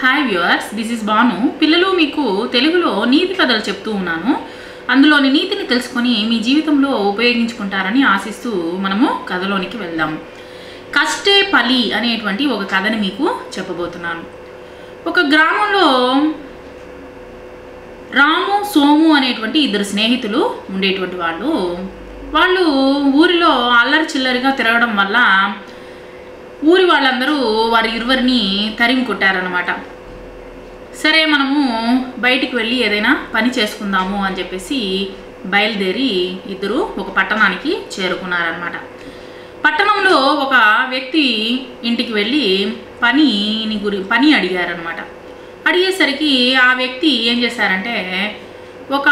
Hi viewers, this is Bhanu. పిల్లలు మీకు తెలుగులో నీతి కథలు చెప్తూ ఉన్నాను. అందులోని నీతిని తెలుసుకొని మీ జీవితంలో ఉపయోగించుకుంటారని ఆశిస్తూ మనము కథలోనికి వెళ్దాము. కష్టే పలి అనేటువంటి ఒక కథని మీకు చెప్పబోతున్నాను. ఒక గ్రామంలో రాము సోము అనేటువంటి ఇద్దరు స్నేహితులు ఉండేటువంటి వాళ్ళు ఊరిలో అల్లరి చిల్లరిగా తిరగడం వల్ల ఊరి వాళ్ళందరూ వారి ఇరువురిని తరిమి కొట్టారనమాట. సరే, మనము బయటికి వెళ్ళి ఏదైనా పని చేసుకుందాము అని చెప్పేసి బయలుదేరి ఇద్దరు ఒక పట్టణానికి చేరుకున్నారనమాట. పట్టణంలో ఒక వ్యక్తి ఇంటికి వెళ్ళి పని అడిగారనమాట. అడిగేసరికి ఆ వ్యక్తి ఏం చేశారంటే ఒక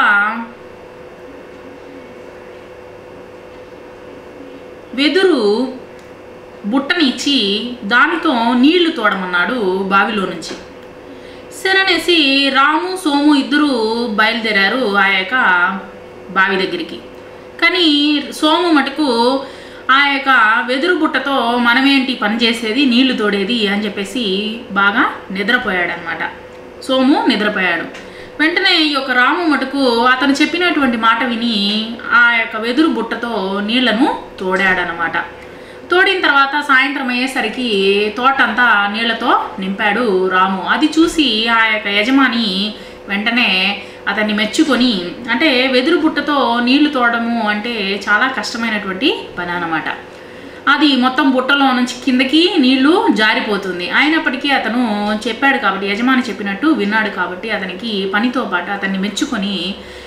వెదురు బుట్టని ఇచ్చి దానితో నీళ్లు తోడమన్నాడు బావిలో నుంచి. సరనేసి రాము సోము ఇద్దరు బయలుదేరారు ఆ యొక్క బావి దగ్గరికి. కానీ సోము మటుకు ఆ యొక్క వెదురు బుట్టతో మనమేంటి పని చేసేది, నీళ్లు తోడేది అని చెప్పేసి బాగా నిద్రపోయాడనమాట. సోము నిద్రపోయాడు. వెంటనే ఈ యొక్క రాము మటుకు అతను చెప్పినటువంటి మాట విని ఆ యొక్క వెదురు బుట్టతో నీళ్లను తోడాడనమాట. తోడిన తర్వాత సాయంత్రం అయ్యేసరికి తోటంతా నీళ్లతో నింపాడు రాము. అది చూసి ఆ యొక్క యజమాని వెంటనే అతన్ని మెచ్చుకొని, అంటే వెదురు బుట్టతో నీళ్లు తోడము అంటే చాలా కష్టమైనటువంటి పని అన్నమాట. అది మొత్తం బుట్టలో నుంచి కిందకి నీళ్లు జారిపోతుంది. అయినప్పటికీ అతను చెప్పాడు కాబట్టి, యజమాని చెప్పినట్టు విన్నాడు కాబట్టి అతనికి పనితో పాటు అతన్ని మెచ్చుకొని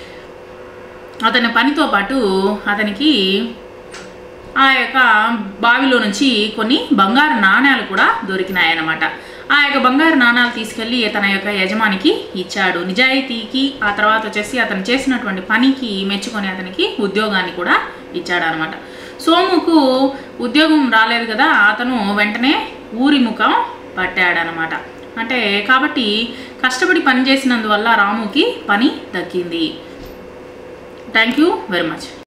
పనితో పాటు అతనికి ఆ యొక్క బావిలో నుంచి కొన్ని బంగారు నాణ్యాలు కూడా దొరికినాయన్నమాట. ఆ యొక్క బంగారు నాణ్యాలు తీసుకెళ్ళి తన యొక్క యజమానికి ఇచ్చాడు. నిజాయితీకి, ఆ తర్వాత వచ్చేసి అతను చేసినటువంటి పనికి మెచ్చుకొని అతనికి ఉద్యోగాన్ని కూడా ఇచ్చాడనమాట. సోముకు ఉద్యోగం రాలేదు కదా, అతను వెంటనే ఊరి ముఖం పట్టాడనమాట. అంటే కాబట్టి కష్టపడి పని చేసినందువల్ల రాముకి పని దక్కింది. Thank you very much.